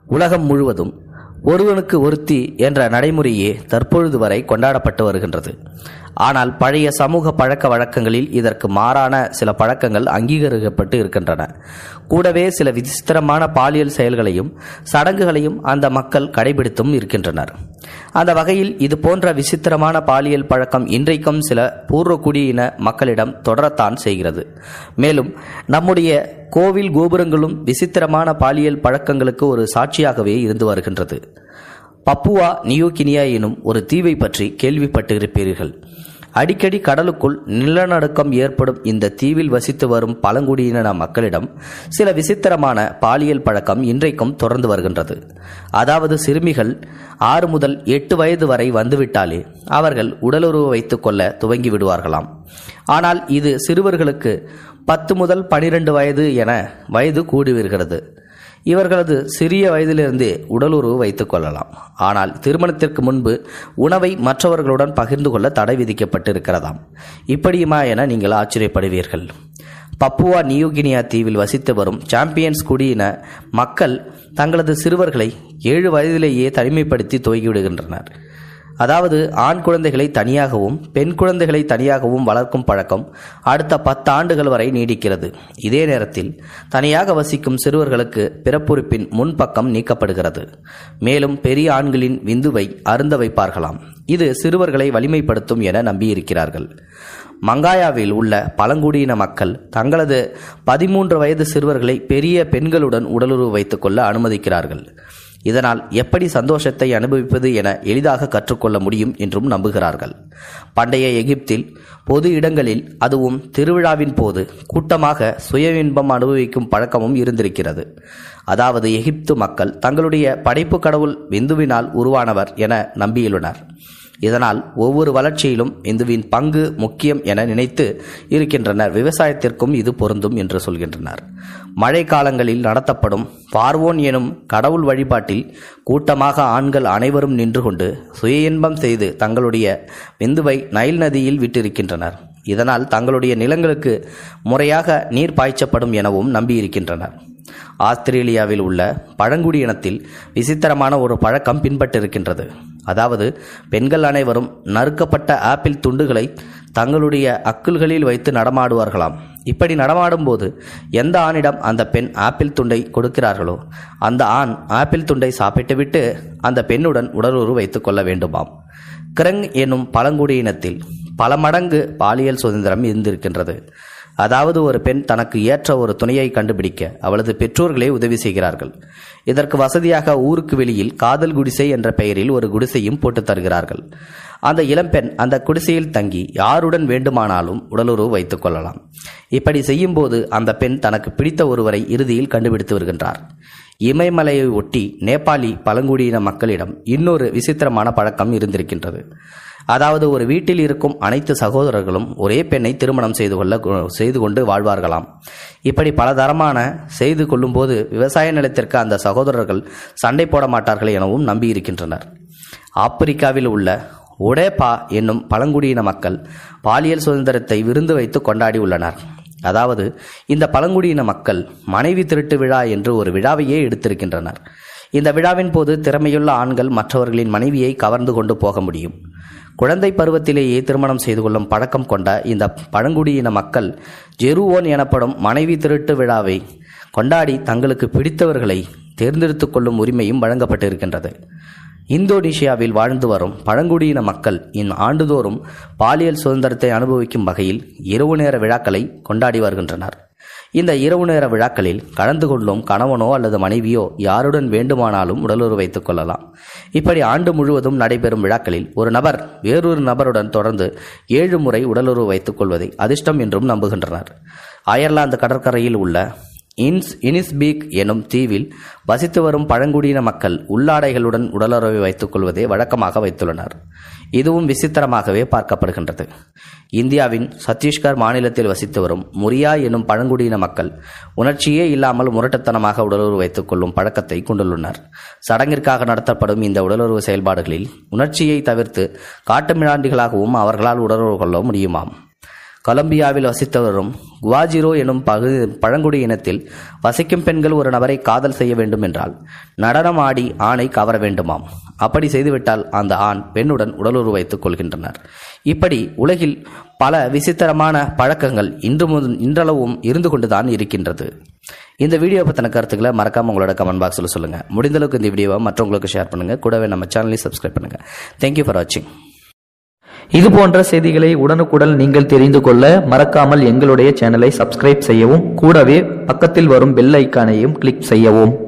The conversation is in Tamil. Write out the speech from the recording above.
உலகம் முழுவதும் ஒருவனுக்கு ஒருத்தி என்ற நடைமுறையே தற்பொழுது வரை கொண்டாடப்பட்டு வருகின்றது. ஆனால் பழைய சமூக பழக்க வழக்கங்களில் இதற்கு மாறான சில பழக்கங்கள் அங்கீகரிக்கப்பட்டு இருக்கின்றன. கூடவே சில விசித்திரமான பாலியல் செயல்களையும் சடங்குகளையும் அந்த மக்கள் கடைபிடித்தும் இருக்கின்றனர். அந்த வகையில் இது போன்ற விசித்திரமான பாலியல் பழக்கம் இன்றைக்கும் சில பூர்வகுடியின மக்களிடம் தொடரத்தான் செய்கிறது. மேலும் நம்முடைய கோவில் கோபுரங்களும் விசித்திரமான பாலியல் பழக்கங்களுக்கு ஒரு சாட்சியாகவே இருந்து வருகின்றது. பப்புவா நியூகினியா எனும் ஒரு தீவை பற்றி கேள்விப்பட்டிருப்பீர்கள். அடிக்கடி கடலுக்குள் நிலநடுக்கம் ஏற்படும் இந்த தீவில் வசித்து வரும் பழங்குடியின மக்களிடம் சில விசித்திரமான பாலியல் பழக்கம் இன்றைக்கும் தொடர்ந்து வருகின்றது. அதாவது சிறுமிகள் 6 முதல் 8 வயது வரை வந்துவிட்டாலே அவர்கள் உடலுறவு வைத்துக் கொள்ள துவங்கி விடுவார்களாம். ஆனால் இது சிறுவர்களுக்கு 10 முதல் 12 வயது என வயது கூடி வருகிறது. இவர்களது சிறிய வயதிலிருந்தே உடலுறவு வைத்துக் கொள்ளலாம். ஆனால் திருமணத்திற்கு முன்பு உணவை மற்றவர்களுடன் பகிர்ந்து கொள்ள தடை விதிக்கப்பட்டிருக்கிறதாம். இப்படியுமா என நீங்கள் ஆச்சரியப்படுவீர்கள். பப்புவா நியூகினியா தீவில் வசித்து வரும் சாம்பியன்ஸ் குடியின மக்கள் தங்களது சிறுவர்களை 7 வயதிலேயே தனிமைப்படுத்தி துவங்கிவிடுகின்றனர். அதாவது ஆண் குழந்தைகளை தனியாகவும் பெண் குழந்தைகளை தனியாகவும் வளர்க்கும் பழக்கம் அடுத்த 10 ஆண்டுகள் வரை நீடிக்கிறது. இதே நேரத்தில் தனியாக வசிக்கும் சிறுவர்களுக்கு பிறப்புறுப்பின் முன்பக்கம் நீக்கப்படுகிறது. மேலும் பெரிய ஆண்களின் விந்துவை அருந்த வைப்பார்களாம். இது சிறுவர்களை வலிமைப்படுத்தும் என நம்பியிருக்கிறார்கள். மங்காயாவில் உள்ள பழங்குடியின மக்கள் தங்களது 13 வயது சிறுவர்களை பெரிய பெண்களுடன் உடலுறவு வைத்துக் கொள்ள அனுமதிக்கிறார்கள். இதனால் எப்படி சந்தோஷத்தை அனுபவிப்பது என எளிதாக கற்றுக்கொள்ள முடியும் என்றும் நம்புகிறார்கள். பண்டைய எகிப்தில் பொது இடங்களில், அதுவும் திருவிழாவின் போது கூட்டமாக சுய இன்பம் அனுபவிக்கும் பழக்கமும் இருந்திருக்கிறது. அதாவது எகிப்து மக்கள் தங்களுடைய படைப்பு கடவுள் விந்துவினால் உருவானவர் என நம்பியுள்ளனர். இதனால் ஒவ்வொரு வளர்ச்சியிலும் விந்துவின் பங்கு முக்கியம் என நினைத்து இருக்கின்றனர். விவசாயத்திற்கும் இது பொருந்தும் என்று சொல்கின்றனர். மழை காலங்களில் நடத்தப்படும் பார்வோன் எனும் கடவுள் வழிபாட்டில் கூட்டமாக ஆண்கள் அனைவரும் நின்று கொண்டு சுய இன்பம் செய்து தங்களுடைய விந்துவை நைல் நதியில் விட்டிருக்கின்றனர். இதனால் தங்களுடைய நிலங்களுக்கு முறையாக நீர் பாய்ச்சப்படும் எனவும் நம்பியிருக்கின்றனர். ஆஸ்திரேலியாவில் உள்ள பழங்குடியினத்தில் விசித்திரமான ஒரு பழக்கம் பின்பற்றிருக்கின்றது. அதாவது பெண்கள் அனைவரும் நறுக்கப்பட்ட ஆப்பிள் துண்டுகளை தங்களுடைய அக்குள்களில் வைத்து நடமாடுவார்களாம். இப்படி நடமாடும் போது எந்த ஆணிடம் அந்த பெண் ஆப்பிள் துண்டை கொடுக்கிறார்களோ அந்த ஆண் ஆப்பிள் துண்டை சாப்பிட்டுவிட்டு அந்த பெண்ணுடன் உடலுறவு வைத்துக் கொள்ள வேண்டுமாம். கிரங் என்னும் பழங்குடியினத்தில் பல மடங்கு பாலியல் சுதந்திரம் இருந்திருக்கின்றது. அதாவது ஒரு பெண் தனக்கு ஏற்ற ஒரு துணையை கண்டுபிடிக்க அவளது பெற்றோர்களே உதவி செய்கிறார்கள். இதற்கு வசதியாக ஊருக்கு வெளியில் காதல் குடிசை என்ற பெயரில் ஒரு குடிசையும் போட்டு தருகிறார்கள். அந்த இளம்பெண் அந்த குடிசையில் தங்கி யாருடன் வேண்டுமானாலும் உடலுறவு வைத்துக் கொள்ளலாம். இப்படி செய்யும் போது அந்த பெண் தனக்கு பிடித்த ஒருவரை இறுதியில் கண்டுபிடித்து வருகின்றார். இமயமலையை ஒட்டி நேபாளி பழங்குடியின மக்களிடம் இன்னொரு விசித்திரமான பழக்கம் இருந்திருக்கின்றது. அதாவது ஒரு வீட்டில் இருக்கும் அனைத்து சகோதரர்களும் ஒரே பெண்ணை திருமணம் செய்து கொண்டு வாழ்வார்களாம். இப்படி பலதரமான செய்து கொள்ளும் போது விவசாய நிலத்திற்கு அந்த சகோதரர்கள் சண்டை போட மாட்டார்கள் எனவும் நம்பியிருக்கின்றனர். ஆப்பிரிக்காவில் உள்ள ஒடேபா என்னும் பழங்குடியின மக்கள் பாலியல் சுதந்திரத்தை விருந்து வைத்து கொண்டாடி உள்ளனர். அதாவது இந்த பழங்குடியின மக்கள் மனைவி திருட்டு விழா என்று ஒரு விழாவையே எடுத்திருக்கின்றனர். இந்த விழாவின் போது திறமையுள்ள ஆண்கள் மற்றவர்களின் மனைவியை கவர்ந்து கொண்டு போக முடியும். குழந்தை பருவத்திலேயே திருமணம் செய்து கொள்ளும் பழக்கம் கொண்ட இந்த பழங்குடியின மக்கள் ஜெருவோன் எனப்படும் மனைவி திருட்டு விழாவை கொண்டாடி தங்களுக்கு பிடித்தவர்களை தேர்ந்தெடுத்துக் கொள்ளும் உரிமையும் வழங்கப்பட்டிருக்கின்றது. இந்தோனேஷியாவில் வாழ்ந்து வரும் பழங்குடியின மக்கள் ஆண்டுதோறும் பாலியல் சுதந்திரத்தை அனுபவிக்கும் வகையில் இரவு நேர விழாக்களை கொண்டாடி வருகின்றனர். இந்த இரவு நேர விழாக்களில் கலந்து கொள்ளும் கணவனோ அல்லது மனைவியோ யாருடன் வேண்டுமானாலும் உடலுறவு வைத்துக் கொள்ளலாம். இப்படி ஆண்டு முழுவதும் நடைபெறும் விழாக்களில் ஒரு நபர் வேறொரு நபருடன் தொடர்ந்து 7 முறை உடலுறவு வைத்துக் கொள்வதை அதிர்ஷ்டம் என்றும் நம்புகின்றனர். அயர்லாந்து கடற்கரையில் உள்ள இனிஸ்பீக் எனும் தீவில் வசித்து வரும் பழங்குடியின மக்கள் உள்ளாடைகளுடன் உடலுறவை வைத்துக் கொள்வதை வழக்கமாக வைத்துள்ளனர். இதுவும் விசித்திரமாகவே பார்க்கப்படுகின்றது. இந்தியாவின் சத்தீஸ்கர் மாநிலத்தில் வசித்து வரும் முரியா எனும் பழங்குடியின மக்கள் உணர்ச்சியே இல்லாமல் முரட்டுத்தனமாக உடலுறவு வைத்துக் கொள்ளும் பழக்கத்தை கொண்டுள்ளனர். சடங்கிற்காக நடத்தப்படும் இந்த உடலுறவு செயல்பாடுகளில் உணர்ச்சியை தவிர்த்து காட்டுமிராண்டிகளாகவும் அவர்களால் உடலுறவு கொள்ள முடியுமாம். கொலம்பியாவில் வசித்து வரும் குவாஜிரோ எனும் பழங்குடி இனத்தில் வசிக்கும் பெண்கள் ஒரு நபரை காதல் செய்ய வேண்டும் என்றால் நடனம் ஆடி ஆணை கவர வேண்டுமாம். அப்படி செய்துவிட்டால் அந்த ஆண் பெண்ணுடன் உடலுறவு வைத்துக் கொள்கின்றனர். இப்படி உலகில் பல விசித்திரமான பழக்கங்கள் இன்றளவும் இருந்து கொண்டுதான் இருக்கின்றது. இந்த வீடியோ பற்றின கருத்துக்களை மறக்காம உங்களோட கமெண்ட் பாக்ஸில் சொல்லுங்க. முடிந்த அளவுக்கு இந்த வீடியோவை மற்றவங்களுக்கு ஷேர் பண்ணுங்க. கூடவே நம்ம சேனலையும் சப்ஸ்கிரைப் பண்ணுங்க. தேங்க்யூ ஃபார் வாட்சிங். இது போன்ற செய்திகளை உடனுக்குடன் நீங்கள் தெரிந்து கொள்ள மறக்காமல் எங்களுடைய சேனலை சப்ஸ்கிரைப் செய்யவும், கூடவே பக்கத்தில் வரும் பெல் ஐக்கானையும் கிளிக் செய்யவும்.